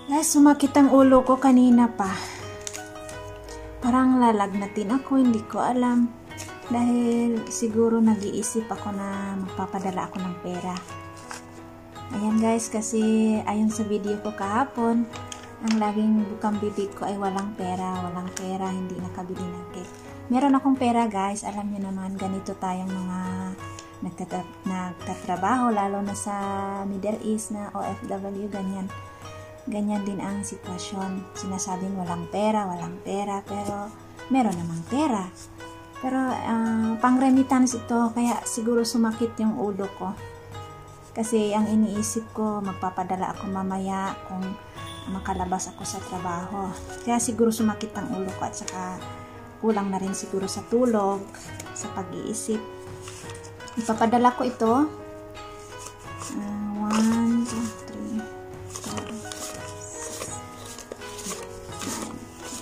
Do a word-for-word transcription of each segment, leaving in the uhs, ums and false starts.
Guys, sumakit ang ulo ko kanina pa. Parang lalagnatin ako, hindi ko alam. Dahil siguro nag-iisip ako na magpapadala ako ng pera. Ayan guys, kasi ayon sa video ko kahapon, ang laging bukang bibig ko ay walang pera, walang pera, hindi nakabili ng cake. Meron akong pera guys, alam niyo naman, ganito tayong mga nagtatra nagtatrabaho, lalo na sa Middle East na O F W, ganyan. Ganyan din ang sitwasyon. Sinasabing walang pera, walang pera, pero meron namang pera. Pero uh, pang remittance ito, kaya siguro sumakit yung ulo ko. Kasi ang iniisip ko, magpapadala ako mamaya kung makalabas ako sa trabaho. Kaya siguro sumakit ang ulo ko at saka kulang na rin siguro sa tulog, sa pag-iisip. Ipapadala ko ito. Uh, one, two, three, four, six, nine,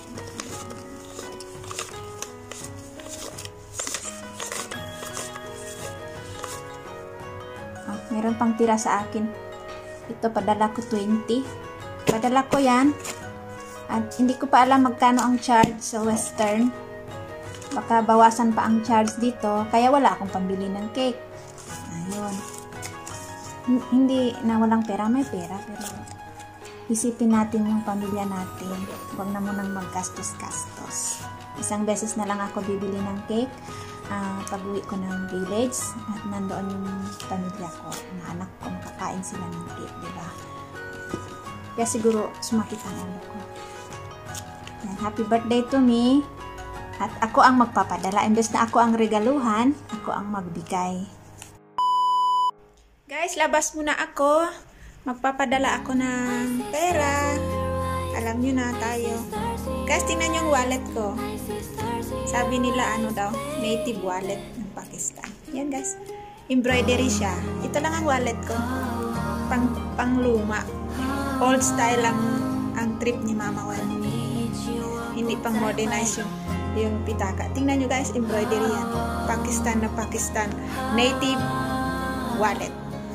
oh, meron pang tira sa akin. Ito, padala ko twenty. Padala ko yan. At hindi ko pa alam magkano ang charge sa Western. Baka bawasan pa ang charge dito. Kaya wala akong pambili ng cake. Ayun. Hindi na walang pera. May pera. Pero isipin natin yung pamilya natin. Huwag na munang maggastos-gastos. Isang beses na lang ako bibili ng cake. Uh, pag-uwi ko ng village. At nandoon yung pamilya ko. Na anak ko. Makakain sila ng cake. Diba? Kaya siguro sumakit ang ulo ko. Yan. Happy birthday to me. At ako ang magpapadala. Imbes na ako ang regaluhan, ako ang magbigay. Guys, labas muna ako. Magpapadala ako ng pera. Alam nyo na tayo. Guys, tingnan nyo yung wallet ko. Sabi nila ano daw, native wallet ng Pakistan. Yan guys. Embroidery siya. Ito lang ang wallet ko. Pang, pang luma. Old style lang ang trip ni Mama Wen. Hindi pang modernize yung yung pitaka. Tingnan nyo guys, embroidery yan. Pakistan na Pakistan. Native wallet.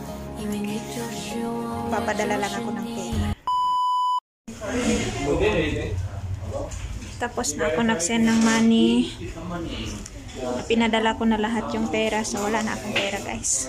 Papadala lang ako ng pera. Tapos na ako nag-send ng money. Pinadala ko na lahat yung pera. So wala na akong pera guys.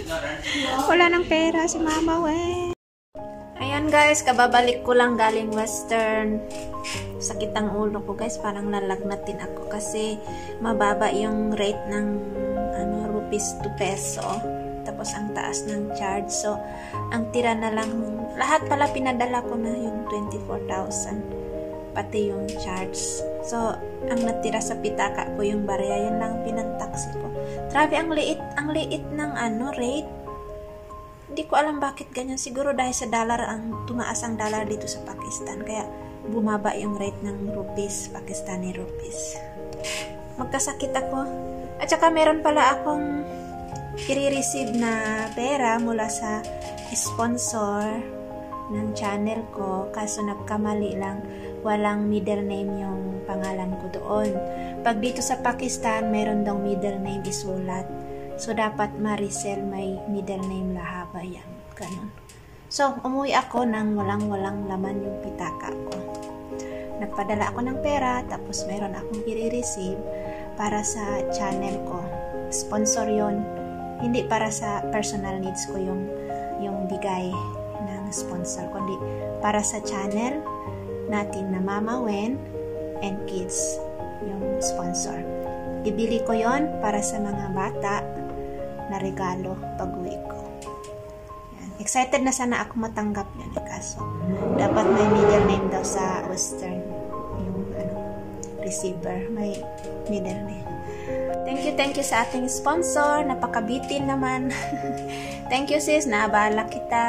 Wala nang pera si Mama Wen. Ayan guys, kababalik ko lang galing Western. Sakit ang ulo ko guys, parang lalagnatin ako kasi mababa yung rate ng ano, rupees to peso. Tapos ang taas ng charge. So, ang tira na lang, lahat pala pinadala ko na yung twenty-four thousand. Pati yung charge. So, ang natira sa pitaka ko yung barya, yun lang pinantaksi ko. Grabe, ang liit, ang liit ng ano, rate. Hindi ko alam bakit ganyan. Siguro dahil sa dollar, ang tumaas ang dollar dito sa Pakistan. Kaya bumaba yung rate ng rupees, Pakistani rupees. Magkasakit ako. At saka meron pala akong i-receive na pera mula sa sponsor ng channel ko. Kaso nagkamali lang. Walang middle name yung pangalan ko doon. Pag dito sa Pakistan, meron daw middle name isulat. So, dapat Maricel may middle name Lahaba yan. Ganun. So, umuwi ako nang walang-walang laman yung pitaka ko. Nagpadala ako ng pera, tapos meron akong i-receive para sa channel ko. Sponsor yon. Hindi para sa personal needs ko yung, yung bigay ng sponsor, kundi para sa channel natin na Mama Wen and Kids yung sponsor. Ibili ko yon para sa mga bata na regalo pag-uwi ko. Yan. Excited na sana ako matanggap yan. Kaso, dapat may middle name daw sa Western. Yung ano, receiver. May middle name. Thank you, thank you sa ating sponsor. Napakabitin naman. Thank you sis. Naabala kita.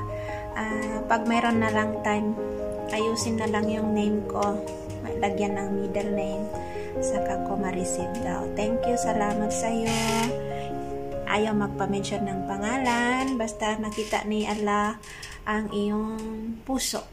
Uh, pag mayroon na lang time, ayusin na lang yung name ko. Lagyan ng middle name. Saka ko ma-receive daw. Thank you. Salamat sa iyo. Ayaw magpa-mention ng pangalan. Basta nakita ni Allah ang iyong puso.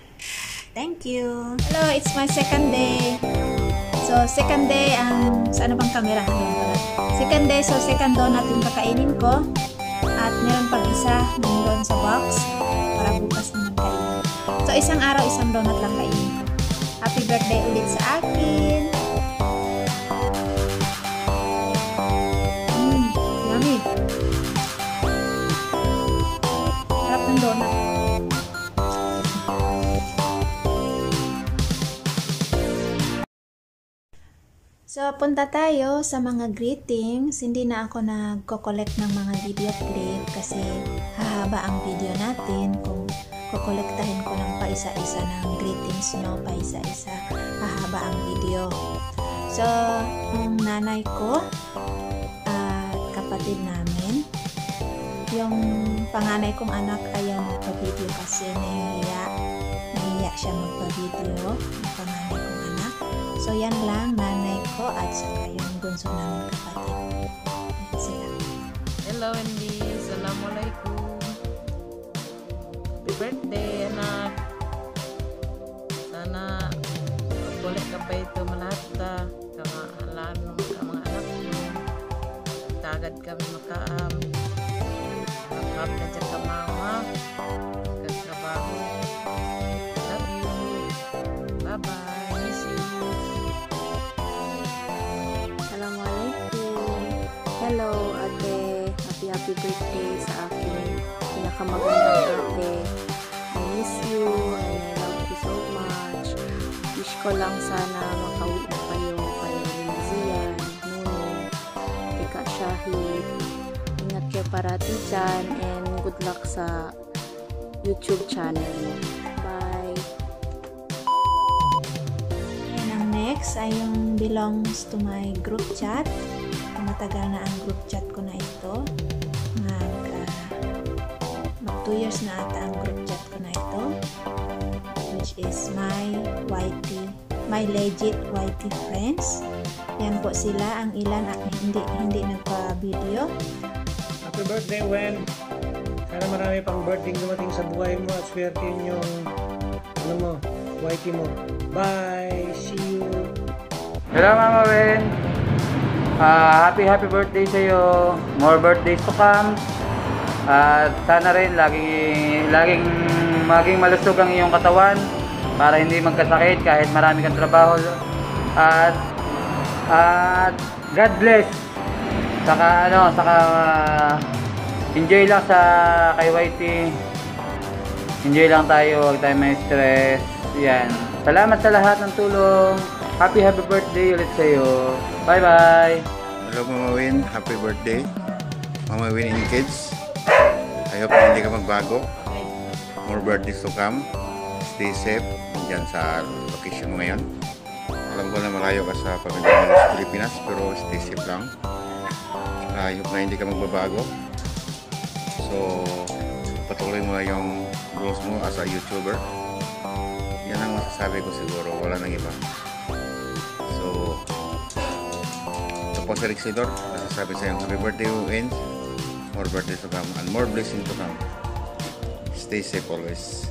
Thank you. Hello, it's my second day. So, second day, ang, um, sa ano bang camera? Second day, so second donut yung kakainin ko. At meron pang isa nandun sa box para bukas naman kainin. So, So, isang araw, isang donut lang kainin. Happy birthday ulit sa akin. Mmm, yummy. Sarap ng donut. So, punta tayo sa mga greetings. Hindi na ako nagko-collect ng mga video clip kasi hahaba ang video natin. Kung kukolektahin ko ng paisa-isa ng greetings nyo, paisa-isa, hahaba ang video. So, yung nanay ko at uh, kapatid namin, yung panganay kong anak ayaw magpa-video kasi nahihiya. Nahihiya siya magpa-video, yung panganay kong anak. So, yan lang, nanay ko at saka yung bunso namin kapatid. Yan sila. Hello, Wendy. Assalamualaikum. Happy birthday, anak. Sana kulit ka pa ito malata. Kama alam ng mga anak mo. Tagad kami makaam. Kapap na dyan ka mama. Katrabaho. Love you. Bye-bye. Miss you. Hello, ate. Happy happy birthday sa akin. Pinakamagandang ate. I miss you and I love you so much. Wish ko lang sana makauwi na kayo kay Zian, Nuno, Tika Shahid. Ingat kayo parati dyan and good luck sa YouTube channel mo. Bye! And ang next ay yung belongs to my group chat. Matagal na ang group chat ko na ito. Mag, uh, mag two years na ata ang group chat ko na ito. Which is my Y T, my legit Y T friends. Yan po sila, ang ilan at hindi, hindi nagpa-video. Happy birthday, Wen! Sana marami pang birthday dumating sa buhay mo at swertin yung ano mo, Y T mo. Bye! See you! Hello, Mama Wen! Uh, happy happy birthday sa iyo. More birthdays to come. At uh, sana rin laging laging maging malusog ang iyong katawan para hindi magkasakit kahit marami kang trabaho. At at God bless. Saka ano, saka uh, enjoy lang sa kay Y T. Enjoy lang tayo, huwag tayo may stress. Yan. Salamat sa lahat ng tulong. Happy happy birthday ulit sa iyo. Bye bye. Hello Mama Win, happy birthday. Mama Win and kids. I hope na hindi ka magbago. More birthdays to come. Stay safe dyan sa location mo ngayon. Alam ko na malayo ka sa pamilya mo sa Pilipinas, pero stay safe lang. I hope na hindi ka magbabago. So, patuloy mo na yung goals mo as a YouTuber. Yan ang masasabi ko siguro, wala nang iba. So, ito po sa Rexidor, masasabi sa yung happy birthday Win. More birthdays to come and more blessings to come. Stay safe always.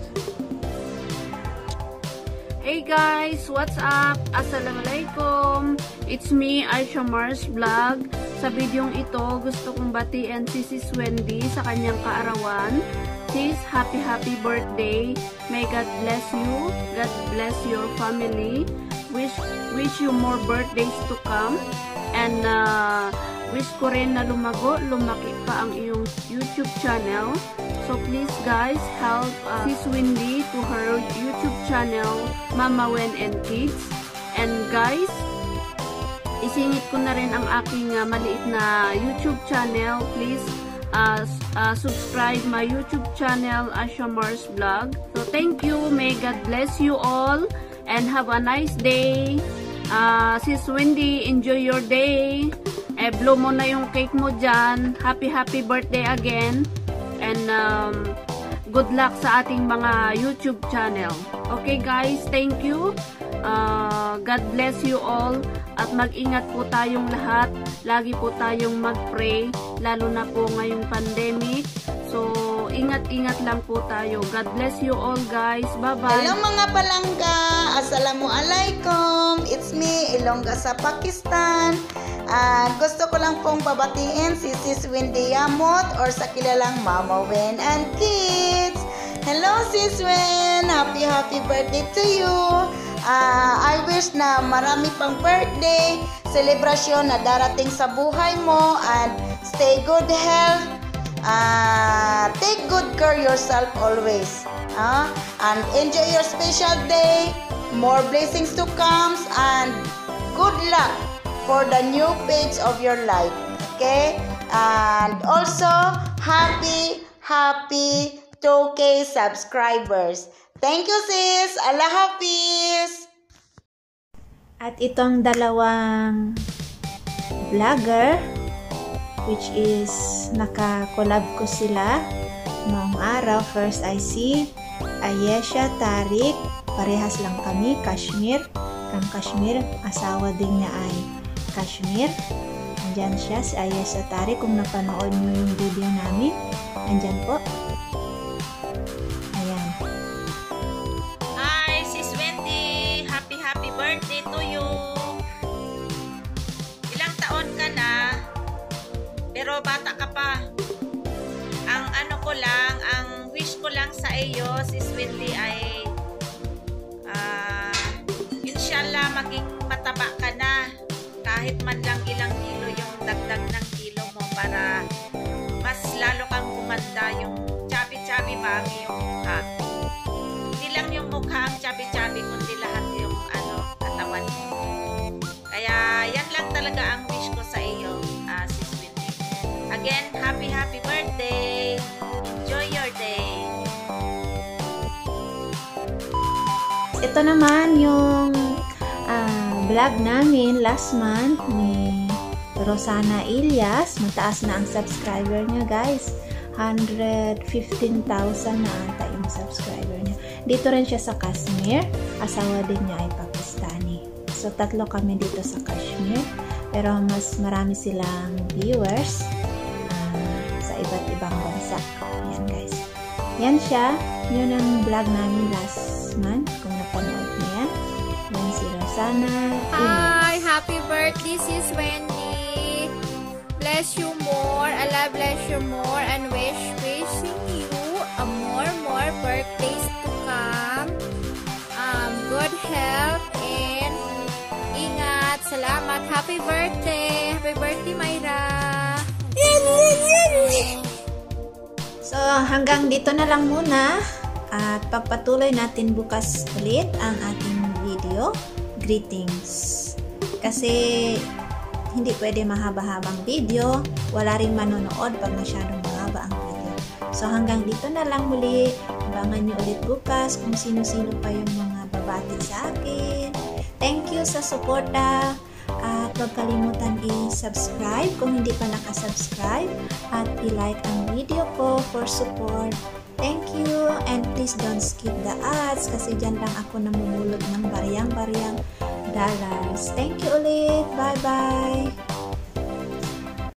Hey guys, what's up? Assalamualaikum. It's me, Aisha Mars Vlog. Sa videong ito, gusto kong batiin si Sis Wendy sa kanyang kaarawan. Sis, happy happy birthday. May God bless you. God bless your family. Wish wish you more birthdays to come. And uh, wish ko rin na lumago, lumaki pa ang iyong YouTube channel. So please guys, help uh, Sis Wendy to her YouTube channel, Mama Wen and Kids. And guys, isingit ko na rin ang aking uh, maliit na YouTube channel. Please uh, uh, subscribe my YouTube channel, Aisha Mars Vlog. So thank you, may God bless you all and have a nice day. Uh, Sis Wendy, enjoy your day. Eh, blow mo na yung cake mo dyan. Happy happy birthday again. And um, good luck sa ating mga YouTube channel. Okay guys, thank you. Uh, God bless you all. At mag-ingat po tayong lahat. Lagi po tayong mag-pray. Lalo na po ngayong pandemic. So, ingat-ingat lang po tayo. God bless you all guys. Bye-bye. Hello mga palangga. Assalamualaikum. It's me, Ilongga sa Pakistan. Uh, gusto ko lang pong babatiin si Sis Wendy Yamot or sa kilalang Mama Wen and Kids. Hello, Sis Wen! Happy, happy birthday to you! Uh, I wish na marami pang birthday, celebration na darating sa buhay mo, and stay good health. Uh, take good care yourself always. Uh, and enjoy your special day. More blessings to come, and good luck for the new page of your life. Okay? And also, happy, happy two K subscribers. Thank you, sis. Allah Hafiz. At itong dalawang vlogger, which is naka-collab ko sila noong araw. First I see Ayesha Tarik, parehas lang kami, Kashmir. Kang Kashmir, asawa din niya ay Kashmir. Andyan siya, si Ayesha Tarik. Kung napanood niyo yung video namin, andyan po. Ayan. Hi, Sis Wendy! Happy, happy birthday to you! Ilang taon ka na? Pero bata ka pa. Ang ano ko lang, ang wish ko lang sa iyo, Sis Wendy, ay uh, inshallah maging mataba ka na. Kahit man lang ilang kilo yung dagdag ng kilo mo para mas lalo kang gumanda, yung chubby-chubby mami yung mukha. Hindi lang yung mukha ang chubby-chubby, kundi lahat yung ano, katawan mo. Kaya yan lang talaga ang wish ko sa iyo, uh, Sis Wendy. Again, happy happy birthday! Enjoy your day! Ito naman yung uh, vlog namin last month ni Rosana Ilyas. Mataas na ang subscriber niya, guys. one hundred fifteen thousand na ata yung subscriber niya. Dito rin siya sa Kashmir. Asawa din niya ay Pakistani. So, tatlo kami dito sa Kashmir. Pero mas marami silang viewers uh, sa iba't ibang bansa. Yan, guys. Yan siya. Yun ang vlog namin last month. Kung napanood niyo yan. Yan si Rosana Ilyas. Hi! Happy birthday, Sis Wendy! Bless you more, Allah bless you more, and wish wishing you a more more birthdays to come. Um, good health and ingat. Salamat. Happy birthday. Happy birthday, Myra. So, hanggang dito na lang muna. At pagpatuloy natin bukas ulit ang ating video. Greetings. Kasi hindi pwede mahaba-habang video. Wala rin manonood pag masyadong mahaba ang video. So, hanggang dito na lang muli. Abangan nyo ulit bukas kung sino-sino pa yung mga babati sa akin. Thank you sa suporta. At huwag kalimutan i-subscribe kung hindi pa nakasubscribe. At i-like ang video ko for support. Thank you. And please don't skip the ads kasi dyan lang ako namumulot ng bariyang-bariyang dollars. Thank you ulit. Bye-bye.